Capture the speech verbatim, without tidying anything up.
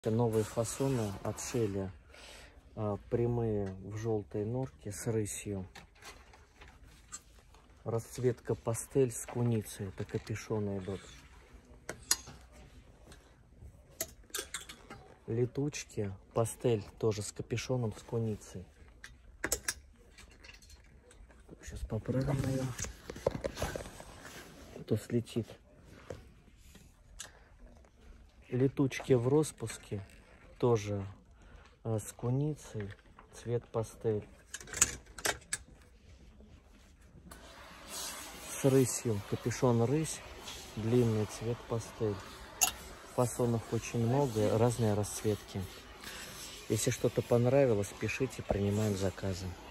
Новые фасоны от Шелли, а, прямые в желтой норке с рысью. Расцветка пастель с куницей, это капюшоны идут. Летучки пастель тоже с капюшоном, с куницей. Сейчас поправим ее, а то слетит. Летучки в распуске тоже э, с куницей, цвет пастель. С рысью, капюшон рысь, длинный цвет пастель. Фасонов очень много, разные расцветки. Если что-то понравилось, пишите, принимаем заказы.